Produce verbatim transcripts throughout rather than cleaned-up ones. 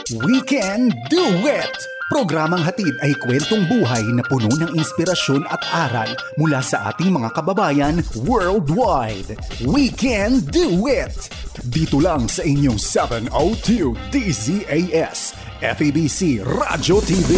We Can Do It! Programang hatid ay kwentong buhay na puno ng inspirasyon at aral mula sa ating mga kababayan worldwide. We Can Do It! Dito lang sa inyong seven oh two D Z A S, F E B C Radyo T V.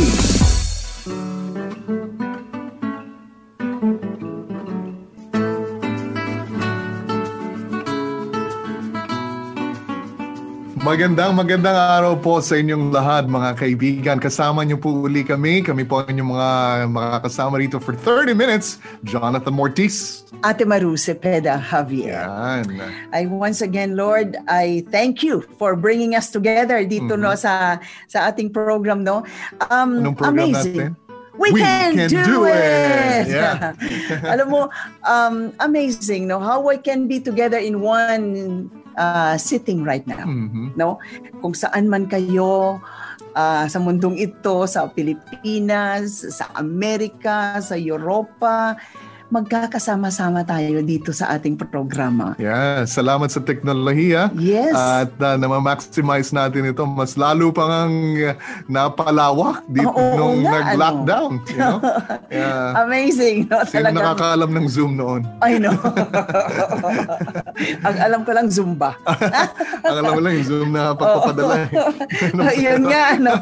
Magandang magandang araw po sa inyong lahat mga kaibigan. Kasama niyo po uli kami. Kami po inyong mga makakasama rito for thirty minutes. Jonathan Mortiz. Ate Maru Cepeda Javier. Yan. I once again, Lord, I thank you for bringing us together dito mm-hmm. no sa sa ating program no. Um, Anong program amazing. natin? We, we can, can do, do it. it. Yeah. Alam mo, um, amazing no how we can be together in one uh, sitting right now. Mm-hmm. No? Kung saan man kayo uh, sa mundong ito, sa Pilipinas, sa Amerika, sa Europa, magkakasama-sama tayo dito sa ating programa. Yeah, salamat sa teknolohiya. Yes. At uh, na-maximize natin ito. Mas lalo pang ang uh, napalawak dito oh, oh, nung oh, nag-lockdown. Ano? You know? Yeah. Amazing. No? Sino Talagang... nakakaalam ng Zoom noon? I know. Ang alam ko lang Zumba. Ang alam ko lang yung Zoom na pagpapadala. Yun nga. No?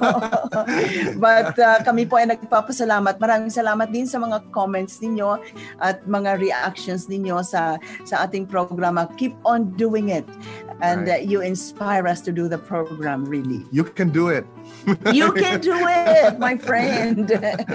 But uh, kami po ay nagpapasalamat. Maraming salamat din sa mga comments ninyo at mga reactions ninyo sa sa ating programa. Keep on doing it. And right. uh, you inspire us to do the program, really. You can do it. You can do it, my friend.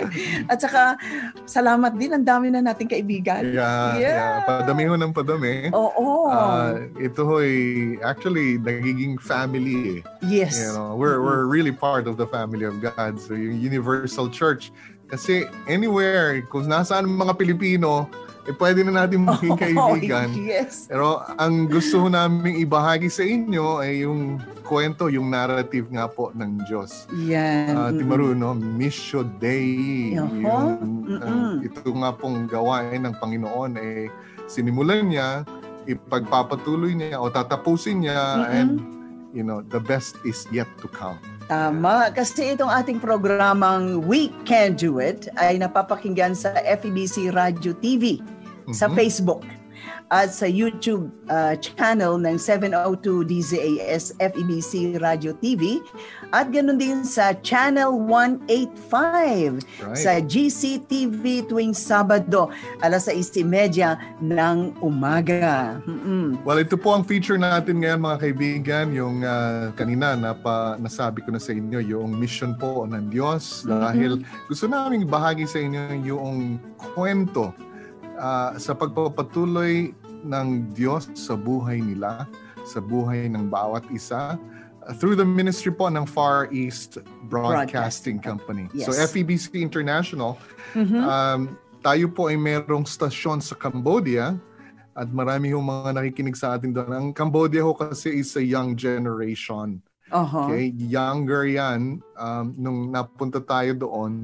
At saka, salamat din. Ang dami na nating kaibigan. Yeah, yeah. yeah. Padami ho ng padami. Oo. Uh, ito ho'y actually nagiging family. Yes. You know, we're, mm-hmm. we're really part of the family of God. So yung Universal Church, kasi anywhere, kung nasaan mga Pilipino, eh pwede na natin maging kaibigan. Oh, yes. Pero ang gusto namin ibahagi sa inyo ay yung kwento, yung narrative nga po ng Diyos. Yan. Uh, Timaru, no? Mission Day. Uh-huh. Yung, uh, ito nga pong gawain ng Panginoon, eh, sinimulan niya, ipagpapatuloy niya o tatapusin niya, mm-hmm. and you know, the best is yet to come. Tama. Kasi itong ating programang We Can Do It ay napapakinggan sa F E B C Radio T V, mm-hmm. sa Facebook, at sa YouTube uh, channel ng seven oh two D Z A S F E B C Radio T V, at ganoon din sa Channel one eighty-five, right. sa G C T V tuwing Sabado, alas sais trenta ng umaga. Mm-mm. Well, ito po ang feature natin ngayon mga kaibigan, yung uh, kanina napa, nasabi ko na sa inyo, yung mission po ng Diyos, mm-hmm. dahil gusto namin bahagi sa inyo yung kwento uh, sa pagpapatuloy ng Diyos sa buhay nila, sa buhay ng bawat isa, uh, through the ministry po ng Far East Broadcasting, Broadcasting Company. Yes. So F E B C International, mm-hmm. um, tayo po ay merong stasyon sa Cambodia at marami yung mga nakikinig sa atin doon. Ang Cambodia ho kasi is a young generation. Uh-huh. Okay, younger yan. Um, nung napunta tayo doon,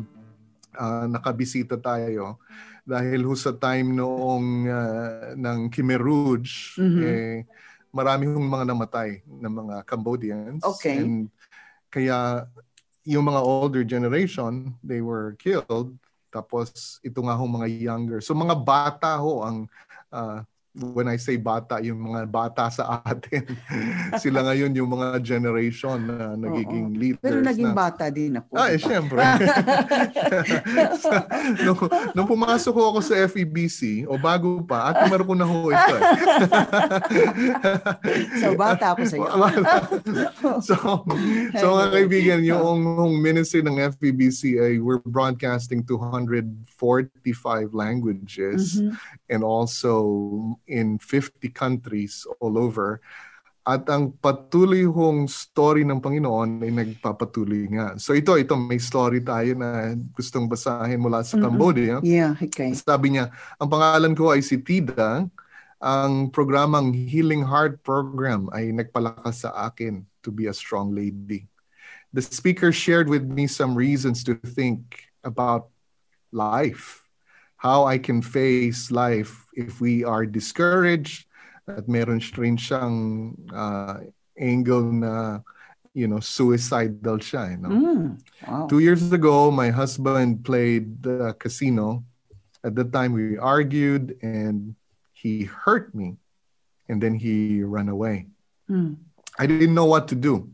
uh, nakabisita tayo. Dahil ho sa time noong uh, ng Khmer Rouge, mm-hmm. eh, marami hong mga namatay ng mga Cambodians. Okay. And kaya yung mga older generation, they were killed. Tapos ito nga hong mga younger. So mga bata ho ang, uh, when I say bata, yung mga bata sa atin, sila ngayon yung mga generation na nagiging Oo. leaders. Pero naging na, bata din ako. Ah, eh, syempre. so, nung, nung pumasok ako sa F E B C, o bago pa, at meron ko na ho ito. Eh. So, bata ako sa iyo. so, so mga kaibigan, yung, yung ministry ng F E B C ay we're broadcasting two hundred forty-five languages, mm-hmm. and also in fifty countries all over. At ang patuloy hong story ng Panginoon ay nagpapatuloy nga. So ito, ito may story tayo na gustong basahin mula sa Cambodia. Mm-hmm. Yeah, okay. Sabi niya, ang pangalan ko ay si Tida. Ang programang Healing Heart Program ay nagpalakas sa akin to be a strong lady. The speaker shared with me some reasons to think about life, how I can face life if we are discouraged, at meron rin siyang uh, angle na you know, suicidal siya. You know? Mm. Wow. Two years ago, my husband played the casino. At the time, we argued and he hurt me. And then he ran away. Mm. I didn't know what to do.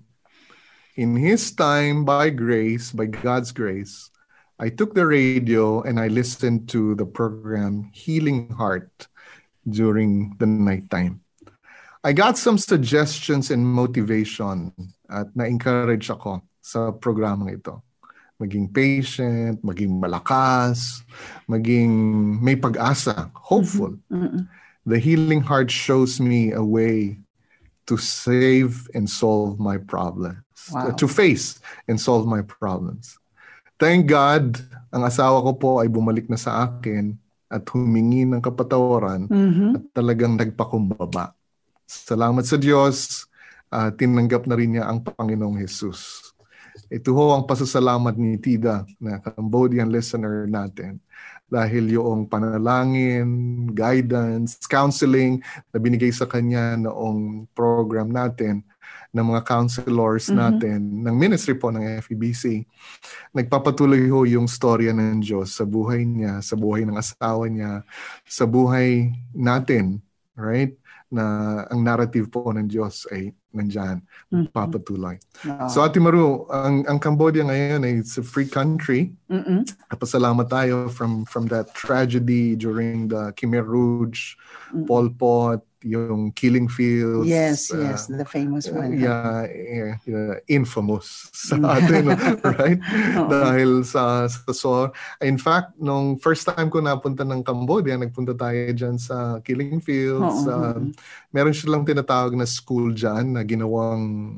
In his time, by grace, by God's grace, I took the radio and I listened to the program Healing Heart during the nighttime. I got some suggestions and motivation at na-encourage ako sa programang ito. Maging patient, maging malakas, maging may pag-asa, hopeful. Mm-mm. The Healing Heart shows me a way to save and solve my problems. Wow. To face and solve my problems. Thank God, ang asawa ko po ay bumalik na sa akin at humingi ng kapatawaran Mm-hmm. at talagang nagpakumbaba. Salamat sa Diyos, uh, tinanggap na rin niya ang Panginoong Jesus. Ito ho ang pasasalamat ni Tida na Cambodian listener natin. Dahil yung panalangin, guidance, counseling na binigay sa kanya noong program natin, ng mga counselors natin, mm-hmm. ng ministry po ng F E B C, nagpapatuloy ho yung storya ng Diyos sa buhay niya, sa buhay ng asawa niya, sa buhay natin, right? Na ang narrative po ng Diyos ay nandyan, Mm-hmm. papatuloy. Wow. So Ate Maru, ang, ang Cambodia ngayon ay it's a free country. Mm-mm. Pasalamat tayo from from that tragedy during the Khmer Rouge, Mm-mm. Pol Pot, yung killing fields. Yes, uh, yes, the famous one. Yeah, yeah, yeah, infamous sa atin, right? Oo. Dahil sa, sa so, in fact, nung first time ko napunta ng Cambodia, nagpunta tayo dyan sa killing fields. Oo, Uh, oo. meron silang tinatawag na school dyan na ginawang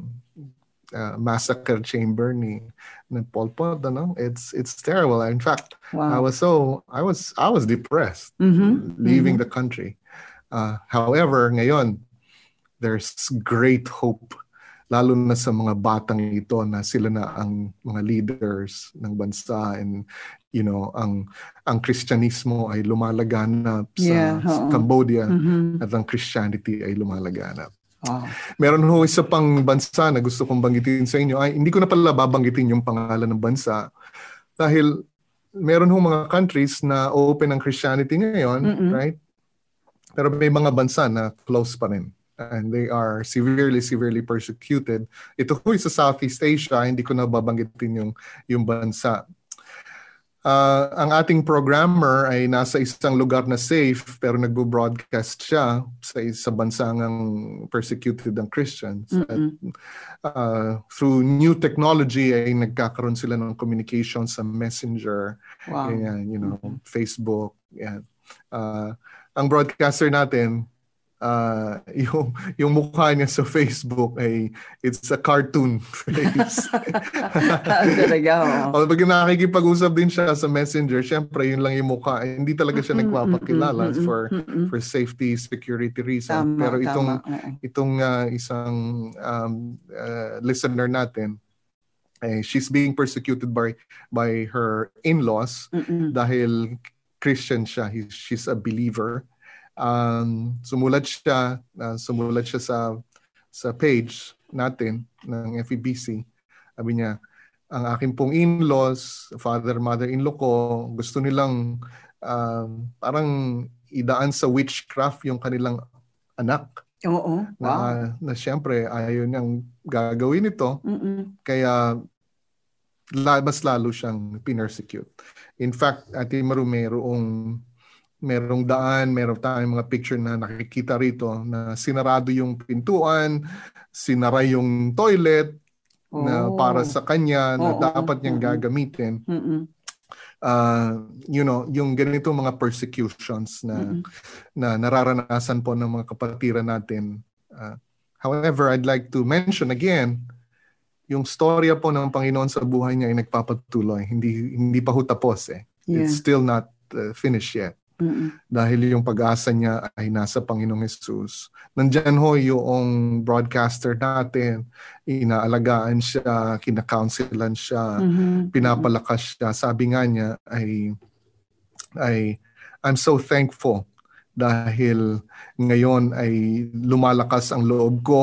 uh, massacre chamber ni ni Pol Pot, ano? It's it's terrible. In fact, I Wow. was so I was I was depressed Mhm, leaving mhm. the country. Uh, however, ngayon there's great hope, lalo na sa mga batang ito na sila na ang mga leaders ng bansa, and you know, ang ang Kristyanismo ay lumalaganap sa, Yeah, sa oo. Cambodia, Mhm. at ang Christianity ay lumalaganap. Wow. Meron ho isa pang bansa na gusto kong banggitin sa inyo. Ay, hindi ko na pala babanggitin yung pangalan ng bansa dahil meron ho mga countries na open ang Christianity ngayon, Mm-mm. right? Pero may mga bansa na close pa rin. And they are severely, severely persecuted. Ito ho sa Southeast Asia, hindi ko na babanggitin yung, yung bansa. Uh, ang ating programmer ay nasa isang lugar na safe pero nagbo-broadcast siya sa sa bansangang persecuted ng Christians. At, uh, through new technology ay nagkakaroon sila ng communication sa Messenger, Wow. ganyan, you know, Facebook. Yan. Uh, ang broadcaster natin, uh, yung, yung mukha niya sa Facebook ay it's a cartoon face. Talaga, oo. O, pag nakikipag-usap din siya sa Messenger, syempre yun lang yung mukha. Eh, hindi talaga siya nagpapakilala mm, mm, for mm, mm. for safety, security reason. Tama, Pero itong tama, oo. itong uh, isang um, uh, listener natin, eh, she's being persecuted by by her in-laws Mm-mm. dahil Christian siya. He, she's a believer. Um, sumulat siya, uh, sumulat siya sa sa page natin ng F E B C. Sabi niya, ang aking pong in-laws, father, mother-in-law ko, gusto nilang uh, parang idaan sa witchcraft yung kanilang anak. Oo. Na, Wow. na siyempre ayaw niyang gagawin ito. Mm-mm. Kaya la- mas lalo siyang pinersecute. In fact, Ate Maru, merong merong daan, meron tayong mga picture na nakikita rito na sinarado yung pintuan, sinara yung toilet na Oh. para sa kanya na Oo, dapat niyang oo. gagamitin. Mm-mm. Uh, you know, yung ganito mga persecutions na Mm-mm. na nararanasan po ng mga kapatiran natin. Uh, however, I'd like to mention again, yung storya po ng Panginoon sa buhay niya ay nagpapatuloy. Hindi hindi pa ho tapos eh. Yeah. It's still not uh, finished yet. Mm-mm. Dahil yung pag-asa niya ay nasa Panginoong Jesus. Nandyan ho yung broadcaster natin, inaalagaan siya, kinakounselan siya, Mhm. pinapalakas siya. Sabi nga niya ay, ay I'm so thankful dahil ngayon ay lumalakas ang loob ko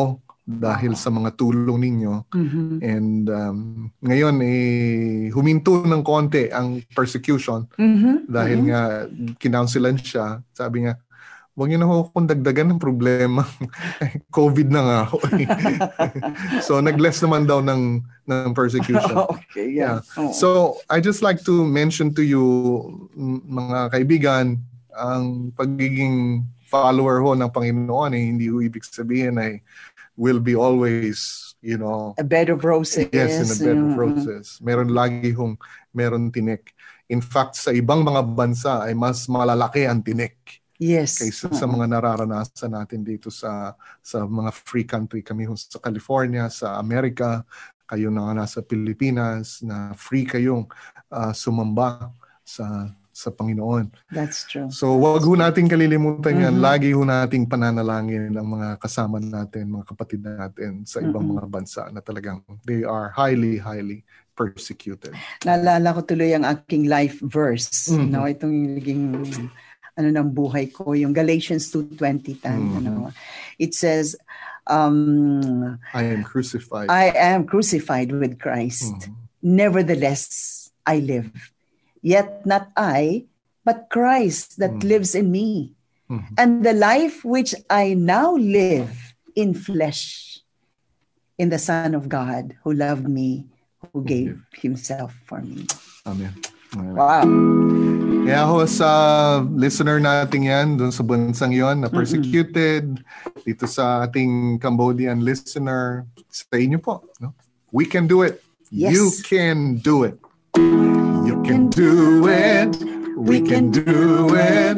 dahil sa mga tulong ninyo. Mhm. And um, ngayon, eh, huminto ng konti ang persecution Mhm. dahil Mhm. nga kinounselan siya. Sabi nga, huwag niyo na ako kung dagdagan ng problema. COVID na nga ako. eh. So, nag-less naman daw ng, ng persecution. Okay, yeah. Oo. So, I just like to mention to you, m- mga kaibigan, ang pagiging follower ho ng Panginoon, eh, hindi ho ibig sabihin ay will be always, you know, A bed of roses. yes, in a bed of Mm. roses. Meron lagi hong, meron tinik. In fact, sa ibang mga bansa ay mas malalaki ang tinik Yes. kaysa sa mga nararanasan natin dito sa sa mga free country. Kami ho sa California, sa Amerika, kayo na nasa Pilipinas, na free kayong ah, sumamba sa sa Panginoon. That's true. So wag ho nating kalilimutan yan. Mhm. Lagi ho nating pananalangin ang mga kasama natin, mga kapatid natin sa ibang mga bansa na talagang they are highly, highly persecuted. Naalala ko tuloy ang aking life verse. Mhm. No, itong naging ano ng buhay ko, yung Galatians two twenty tan. Mhm. Ano, it says, um, I am crucified. I am crucified with Christ. Mhm. Nevertheless, I live. Yet not I, but Christ that Mm. lives in me. Mhm. And the life which I now live in flesh, in the Son of God who loved me, who gave himself for me. Amen. Amen. Wow. Kaya ho sa listener natin yan, dun sa bansang yon na persecuted, dito sa ating Cambodian listener, sa inyo po. No? We can do it. Yes. You can do it. You can do it. We can do it.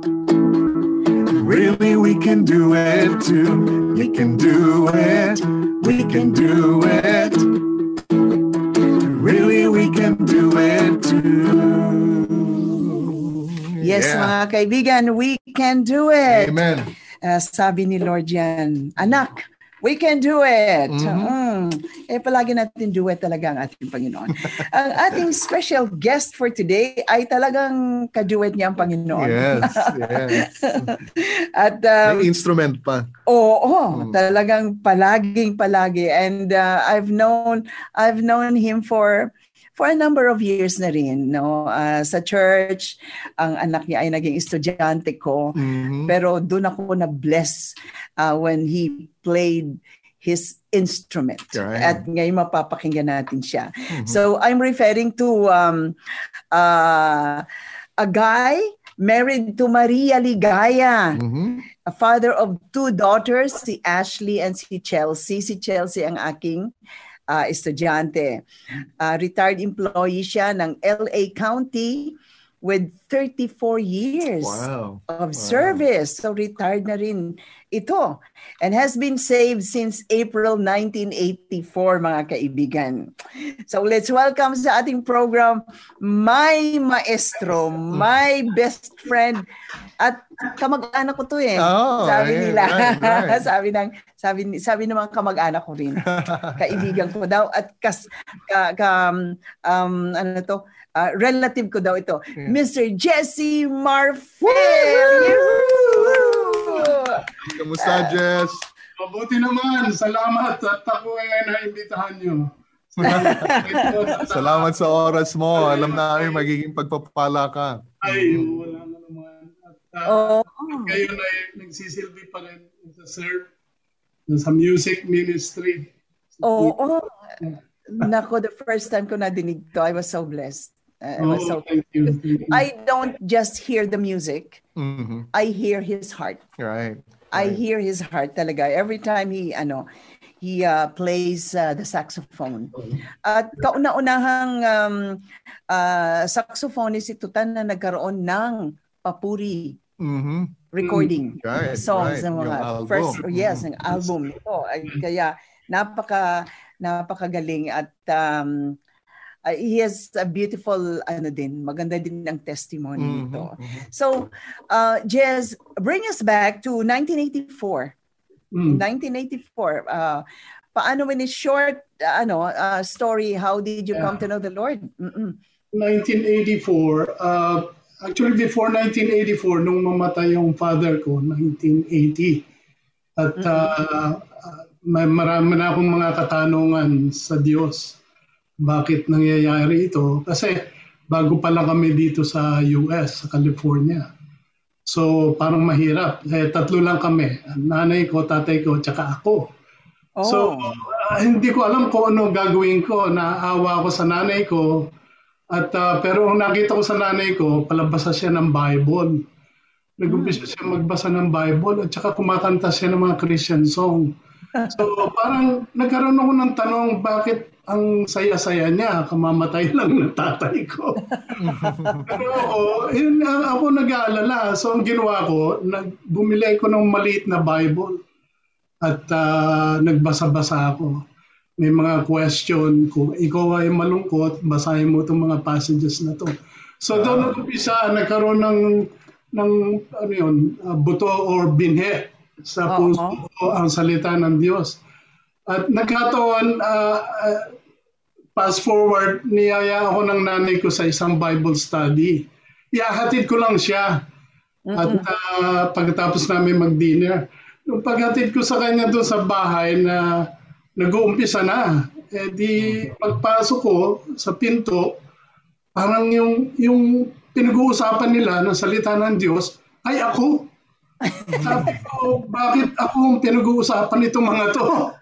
Really, we can do it too. You can do it. We can do it. Really, we can do it too. Yes, Yeah. mga kaibigan, we can do it. Amen. Uh, sabi ni Lord yan, anak, we can do it. Mhm. Mm. Eh, palagi natin do it talaga ang ating Panginoon. Ang ating special guest for today ay talagang ka-duet niya ang Panginoon. Yes, yes. At um, May instrument pa. oo, Mm. talagang palaging palagi. And uh, I've known I've known him for for a number of years na rin, no? Uh, sa church, ang anak niya ay naging estudyante ko. Mhm. Pero doon ako na-bless uh, when he played his instrument. Right. At ngayon mapapakinggan natin siya. So I'm referring to um, uh, a guy married to Maria Ligaya, Mhm. a father of two daughters, si Ashley and si Chelsea. Si Chelsea ang aking uh, estudyante. Uh, retired employee siya ng L A County with thirty-four years Wow. of Wow. service. So retired na rin ito. And has been saved since April nineteen eighty-four, mga kaibigan. So let's welcome sa ating program, my maestro, my best friend, at kamag-anak ko to eh. Oh, sabi right, nila. right, right. sabi ng sabi ni- sabi ng mga kamag-anak ko rin. Kaibigan ko daw at kas ka, ka um ano to, ah, relative ko daw ito. Yeah. Mister Jesse Marfil. Kamusta, Jess? Mabuti naman. Salamat at ako ay naimbitahan nyo. Salamat. Salamat sa oras mo. Alam namin magiging pagpapala ka. Ay, wala na naman. At Oo. uh, kayo na nagsisilbi pa rin sa serve sa music ministry. Oo. Nako, the first time ko nadinig to, I was so blessed. I was so Oh, thank you. Thank you. I don't just hear the music. Mhm. I hear his heart. Right. I hear his heart talaga. Every time he, ano, he uh, plays uh, the saxophone. At kauna-unahang um, uh, saxophonist ito tan na nagkaroon ng papuri Mhm. recording Right, songs right. ng mga Yung album. first, yes, Mhm. ng album ito. Ay, kaya napaka napakagaling at um, uh, he has a beautiful ano din, maganda din ang testimony Mhm, nito. mhm. So, uh, Jez, bring us back to nineteen eighty-four. Mm. nineteen eighty-four. Uh, paano in a short uh, ano uh, story, how did you come to know the Lord? Mm-mm. nineteen eighty-four. Uh, actually, before nineteen eighty-four, nung mamatay yung father ko, nineteen eighty. At uh, uh, may marami na akong mga katanungan sa Diyos. Bakit nangyayari ito? Kasi bago pa lang kami dito sa U S, sa California. So parang mahirap. Eh, tatlo lang kami. Nanay ko, tatay ko, tsaka ako. Oh. So uh, hindi ko alam kung ano gagawin ko. Naawa ako sa nanay ko. At uh, pero ang nakita ko sa nanay ko, palabasa siya ng Bible. Nag-umpisa siya magbasa ng Bible at saka kumakanta siya ng mga Christian song. So parang nagkaroon ako ng tanong, bakit ang saya-saya niya, kamamatay lang ng tatay ko. Pero ako, yun, ako nag-aalala. So ang ginawa ko, nag, bumili ko ng maliit na Bible at uh, nagbasa-basa ako. May mga question, kung ikaw ay malungkot, basahin mo itong mga passages na to. So doon nag-umpisa, nagkaroon ng ng ano yun, uh, buto or binhe sa puso ko ang salita ng Diyos. At nagkataon, uh, uh, fast forward, niyaya ako ng nanay ko sa isang Bible study. Ihahatid ko lang siya. At uh, pagkatapos namin mag-dinner, nung paghatid ko sa kanya doon sa bahay na nag-uumpisa na, eh di pagpasok ko sa pinto, parang yung yung pinag-uusapan nila ng salita ng Diyos ay ako. Sabi ko, bakit ako ang pinag-uusapan itong mga to?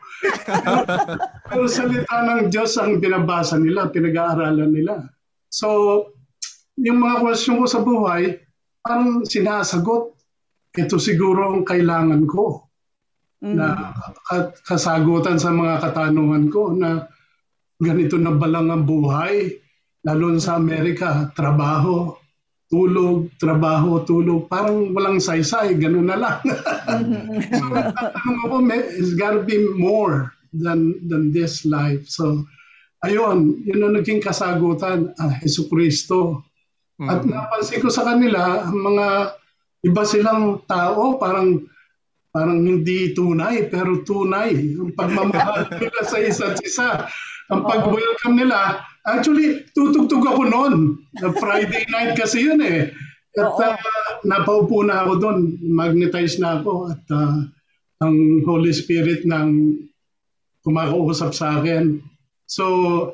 Pero salita ng Diyos ang binabasa nila, pinag-aaralan nila. So, yung mga question ko sa buhay, parang sinasagot. Ito siguro ang kailangan ko. Mm. Na kasagutan sa mga katanungan ko na ganito na balang ang buhay, lalo sa Amerika, trabaho, tulog, trabaho, tulog, parang walang saysay, ganun na lang. So, nagtatanong ako, it's gotta be more than than this life. So, ayun, yun ang naging kasagutan, ah, Jesucristo. Mm-hmm. At napansin ko sa kanila, mga iba silang tao, parang parang hindi tunay, pero tunay. Ang pagmamahal nila sa isa't isa. Ang pag-welcome nila, actually, tutugtog ako noon. Friday night kasi yun eh. At uh, napaupo na ako doon. Magnetized na ako. At uh, ang Holy Spirit nang kumakausap sa akin. So,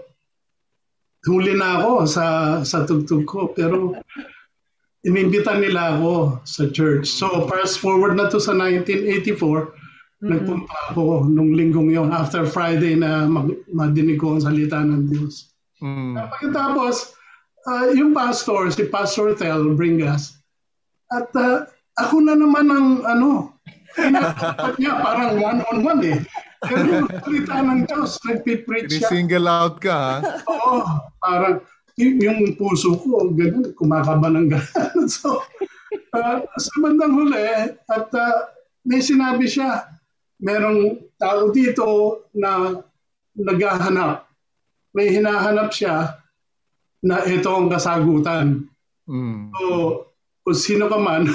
huli na ako sa, sa tugtog ko. Pero inimbitan nila ako sa church. So, fast forward na to sa nineteen eighty-four, mm-hmm. nagpunta ako nung linggong yon after Friday na mag- madinig ko ang salita ng Diyos. Mm. Pagkatapos, uh, yung pastor, si Pastor Tel Bringas, at uh, ako na naman ang ano, pinatapat niya parang one-on-one eh. Pero yung salita ng Diyos, nagpipreach siya. Single out ka ha? Oo, parang y- yung puso ko, ganun, kumakaba ng gano'n. So, uh, sa bandang huli, at uh, may sinabi siya, merong tao dito na naghahanap. May hinahanap siya na ito ang kasagutan. Mm. So, kung sino ka man,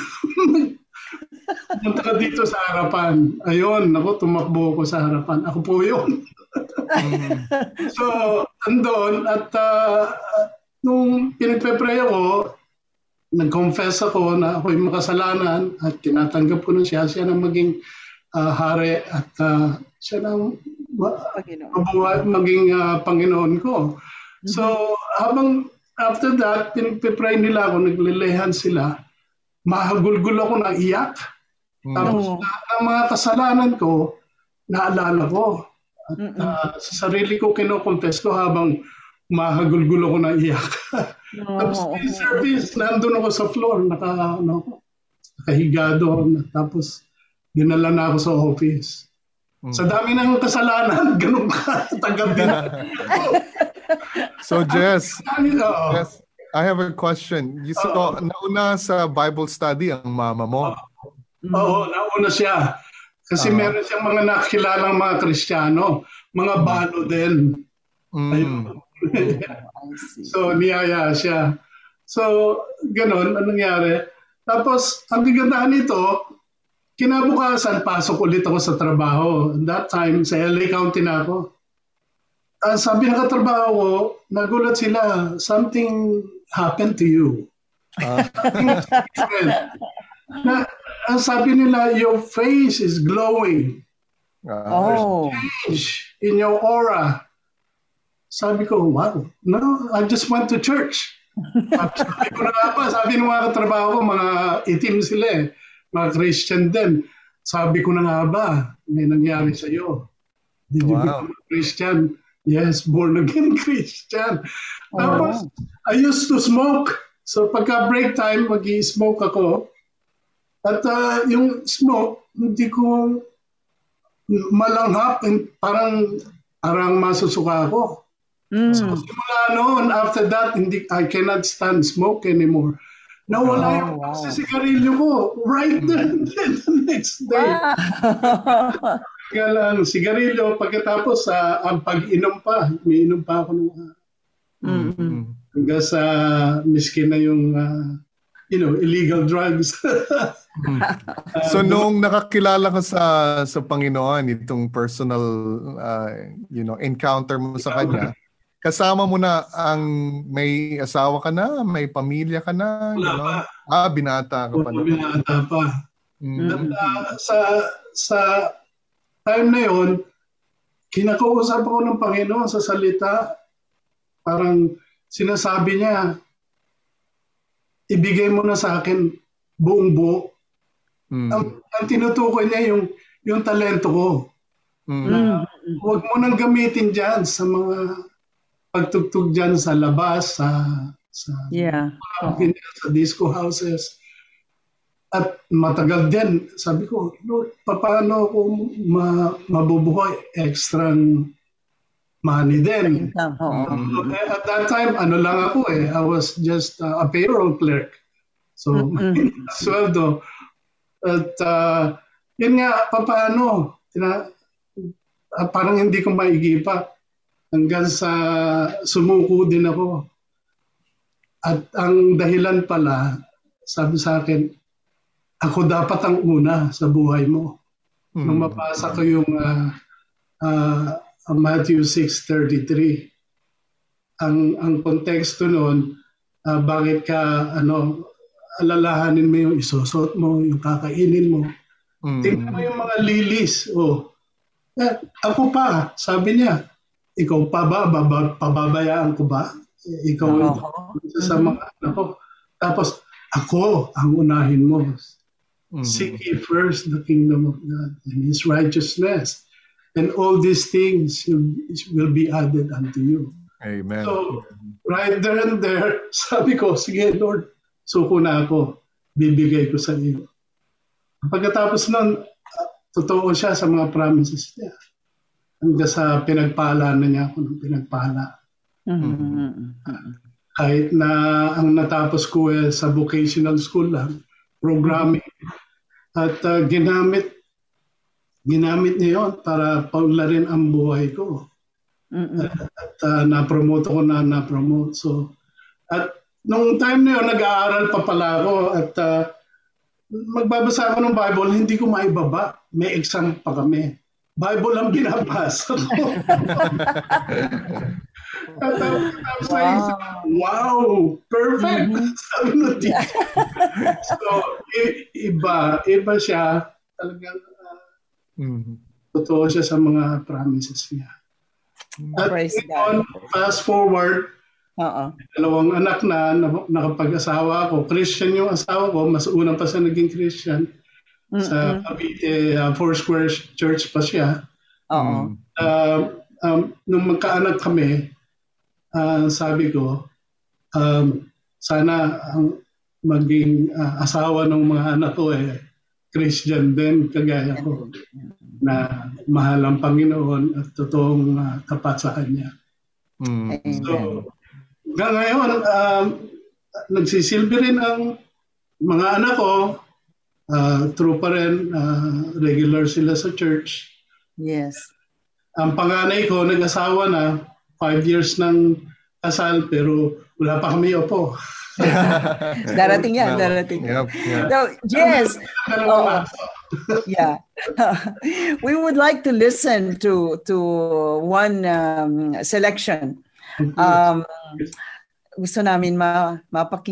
punta ka dito sa harapan. Ayun, ako, tumakbo ko sa harapan. Ako po yun. mm. So, andun, at uh, nung pinagpe-pray ako, nag-confess ako na ako'y makasalanan at tinatanggap ko na siya, siya na maging uh, hari at uh, siya na mabuhay, maging uh, Panginoon ko. So, mm-hmm. habang after that, pinagpipray nila ako, naglilihan sila, mahagulgul ako na iyak. Mm-hmm. Tapos lahat ng mga kasalanan ko, naalala ko. At mm-hmm. uh, sa sarili ko, kinokonfess ko habang mahagulgul ako na iyak. No. Tapos in service, nandun ako sa floor, naka, ano, nakahiga doon. Tapos, dinala na ako sa office. Sa dami ng kasalanan, ganun ka, tagab din. So, Jess, Jess, I have a question. You saw, uh, nauna sa Bible study ang mama mo? Uh, Oo, nauna siya. Kasi uh, meron siyang mga nakilalang mga Kristiyano, mga balo din. Mm. So, niyaya siya. So, ganun, anong nangyari? Tapos, ang bigandahan nito, kinabukasan, pasok ulit ako sa trabaho. That time, sa L A County na ako. Uh, sabi ng katrabaho ko, nagulat sila, something happened to you. Uh. na, ang sabi nila, your face is glowing. Oh. Change in your aura. Sabi ko, wow, no, I just went to church. Sabi ko na nga pa, sabi ng mga katrabaho ko, mga itim sila eh, mga Christian din. Sabi ko na nga ba, may nangyari sa'yo. Did you Wow. become a Christian? Yes, born again Christian. Oh. Tapos, I used to smoke. So pagka break time, mag-i-smoke ako. At uh, yung smoke, hindi ko malanghap, and parang, parang masusuka ako. Mm. So simula noon, after that, hindi, I cannot stand smoke anymore. Nawala Oh, yung wow. pagsisigarilyo ko right then, then the next day. Wow. Kaya lang, sigarilyo, pagkatapos sa ang pag-inom pa, may inom pa ako nung uh, Mm-mm. hanggang sa miskin na yung uh, you know, illegal drugs. So nung nakakilala ka sa sa Panginoon, itong personal uh, you know, encounter mo sa kanya, kasama mo na ang may asawa ka na, may pamilya ka na, Wala you know? pa. Ah, binata ka pa Wala na. binata pa. Mm. At uh, sa sa time na yon, kinakausap ako ng Panginoon sa salita. Parang sinasabi niya, ibigay mo na sa akin buong buo. Mm. Ang, ang tinutukoy niya yung yung talento ko. Mm. Huwag mo nang gamitin diyan sa mga pagtugtog diyan sa labas, sa sa Yeah. sa disco houses. At matagal din, sabi ko, Lord, paano ako ma mabubuhay? Extra money din. Income. Oo. Uh, at that time, ano lang ako eh, I was just uh, a payroll clerk. So, Mm-mm. sweldo. At uh, yun nga, paano? Tina, uh, parang hindi ko maigipa. Hanggang sa sumuko din ako. At ang dahilan pala, sabi sa akin, ako dapat ang una sa buhay mo. Mm. Nung mapasa ko yung uh, uh, Matthew six thirty-three, ang ang konteksto noon, uh, bakit ka ano alalahanin mo yung isusot mo, yung kakainin mo. Mm. Tingnan mo yung mga lilis. Oh. Eh, ako pa, sabi niya, ikaw pa ba, baba, pababayaan ko ba? Ikaw Oo. isa sa mga anak ko. Tapos, ako ang unahin mo. Mm. Seek ye first the kingdom of God and His righteousness, and all these things will be added unto you. Amen. So, right there and there, sabi ko, sige Lord, suko na ako, bibigay ko sa iyo. Pagkatapos nun, uh, totoo siya sa mga promises niya. Hanggang sa pinagpala na niya ako ng pinagpala. Mm-hmm. Kahit na ang natapos ko eh, sa vocational school lang, programming. At uh, ginamit ginamit niya yun para paunlarin ang buhay ko. Mm-hmm. At, at uh, na-promote ako na na-promote. So, at nung time na yun, nag-aaral pa pala ako at uh, magbabasa ako ng Bible, hindi ko maibaba. May exam pa kami. Bible ang binabasa ko. At tapos tapos Wow. naisip, wow, perfect. Mhm. Sabi ng teacher. So, i- iba, iba siya. Talagang uh, Mm. totoo siya sa mga promises niya. At Praise ngayon, God. fast forward, Oo. dalawang anak na, na- nakapag-asawa ako. Christian yung asawa ko, mas una pa siya naging Christian. Sa Cavite, uh, Foursquare Church pa siya. Oo. Uh, um, nung magkaanak kami, uh, sabi ko, um, sana ang maging uh, asawa ng mga anak ko eh, Christian din, kagaya ko, na mahal ang Panginoon at totoong uh, tapat sa Kanya. Mm. Amen. So, hanggang ngayon, um, nagsisilbi rin ang mga anak ko, uh, true pa rin, uh, regular sila sa church. Yes. Ang panganay ko, nag-asawa na, five years ng kasal, pero wala pa kami opo. Darating yan, darating. Yep, yep. So, yes. Dalawa Oo. Yeah. We would like to listen to to one um, selection. Um, gusto namin ma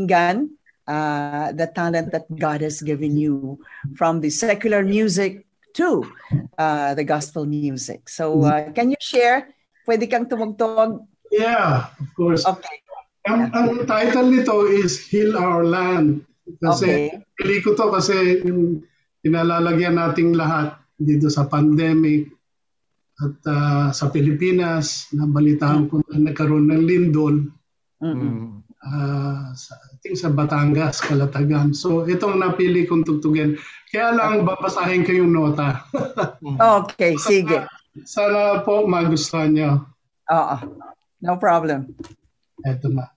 mapakinggan uh, the talent that God has given you, from the secular music to uh, the gospel music. So uh, can you share? Pwede kang tumugtog? Yeah, of course. Okay. Ang, ang title nito is Heal Our Land. Kasi Okay. pili ko to kasi yung pinalalagyan nating lahat dito sa pandemic at uh, sa Pilipinas, nabalitaan ko na nagkaroon ng lindol. Mm-mm. Uh, sa, I think sa Batangas, Calatagan. So itong napili kong tugtugin. Kaya lang babasahin ko yung nota. Okay, sige. Sana po magustuhan nyo. Oo. No problem. Eto na.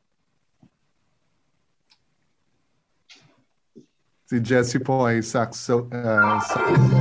Si Jessie po ay saxo, uh, saxo.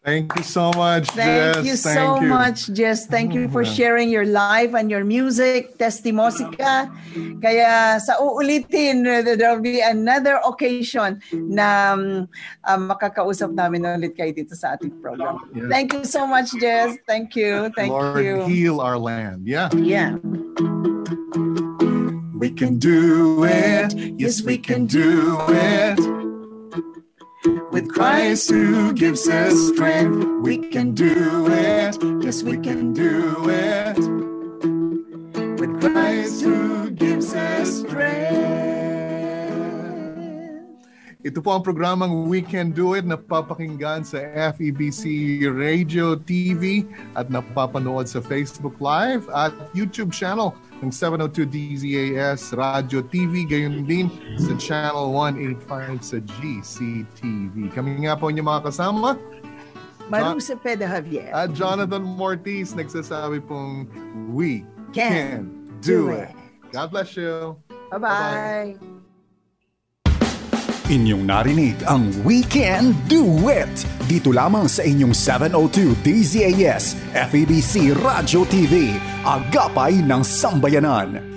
Thank you so much, Thank Jess. you Thank so you. much, Jess. Thank you for sharing your life and your music, Testimosika. Kaya sa uulitin, there'll be another occasion na um, uh, makakausap namin ulit kayo dito sa ating program. Yeah. Thank you so much, Jess. Thank you. Thank Lord, you. heal our land. Yeah. Yeah. We can do it. Yes, we can do it. With Christ who gives us strength, we can do it. Yes, we can do it. With Christ who gives us strength. Ito po ang programang We Can Do It na papakinggan sa F E B C Radio T V at napapanood sa Facebook Live at YouTube channel ng seven oh two D Z A S Radio T V, gayon din sa Channel one eighty-five sa G C T V. Kami nga po inyong mga kasama, Maru Cepeda Javier. At Jonathan Mortiz, nagsasabi pong We Can, Can Do It. God bless you. Bye-bye. Inyong narinig ang We Can Do It dito lamang sa inyong seven oh two D Z A S F E B C Radio T V, agapay ng sambayanan.